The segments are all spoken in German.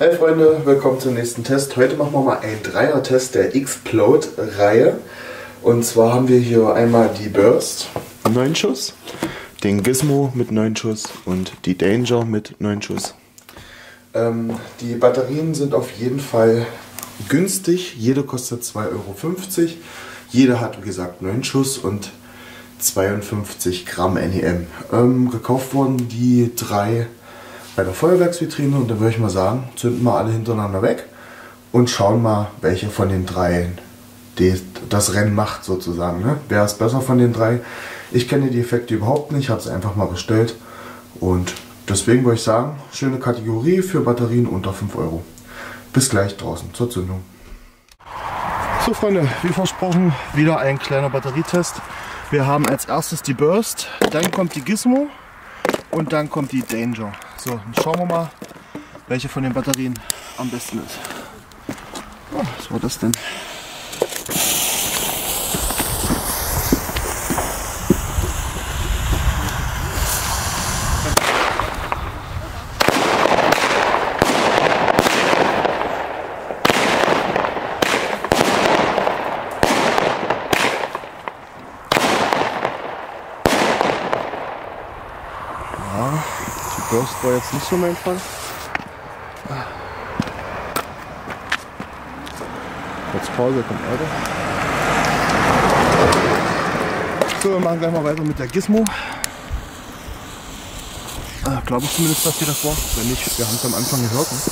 Hi Freunde, willkommen zum nächsten Test. Heute machen wir mal einen Dreier-Test der Xplode-Reihe. Und zwar haben wir hier einmal die Burst 9 Schuss, den Gizmo mit 9 Schuss und die Danger mit 9 Schuss. Die Batterien sind auf jeden Fall günstig. Jede kostet 2,50 €. Jede hat wie gesagt 9 Schuss und 52 Gramm NEM. Gekauft wurden die drei bei der Feuerwerksvitrine und dann würde ich mal sagen, zünden wir alle hintereinander weg und schauen mal, welche von den dreien das Rennen macht sozusagen. Ne? Wer ist besser von den drei? Ich kenne die Effekte überhaupt nicht, habe es einfach mal bestellt und deswegen würde ich sagen, schöne Kategorie für Batterien unter 5 €. Bis gleich draußen zur Zündung. So Freunde, wie versprochen, wieder ein kleiner Batterietest. Wir haben als erstes die Burst, dann kommt die Gizmo und dann kommt die Danger. So, dann schauen wir mal, welche von den Batterien am besten ist. Oh, was war das denn? Die Burst war jetzt nicht so mein Fall. Kurz Pause, kommt weiter. So, wir machen gleich mal weiter mit der Gizmo. Glaube ich zumindest, dass die das war. Wenn nicht, wir haben es am Anfang gehört. Ne?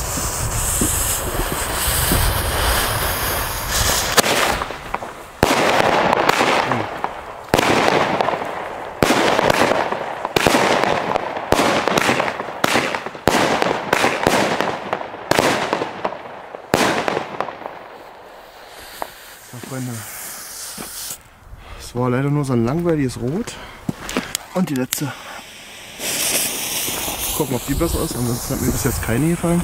Freunde, es war leider nur so ein langweiliges Rot und die letzte. Gucken, ob die besser ist, ansonsten hat mir bis jetzt keine gefallen.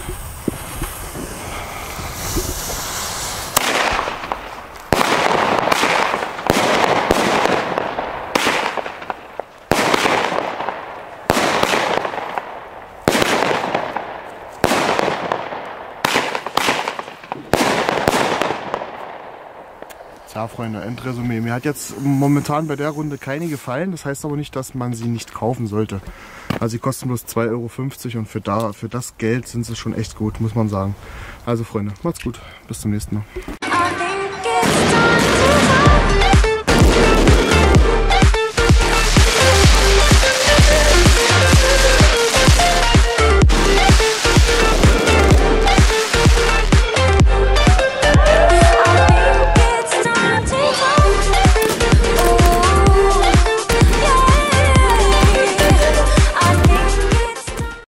Ja Freunde, Endresümee. Mir hat jetzt momentan bei der Runde keine gefallen, das heißt aber nicht, dass man sie nicht kaufen sollte. Also sie kosten bloß 2,50 € und für das Geld sind sie schon echt gut, muss man sagen. Also Freunde, macht's gut, bis zum nächsten Mal.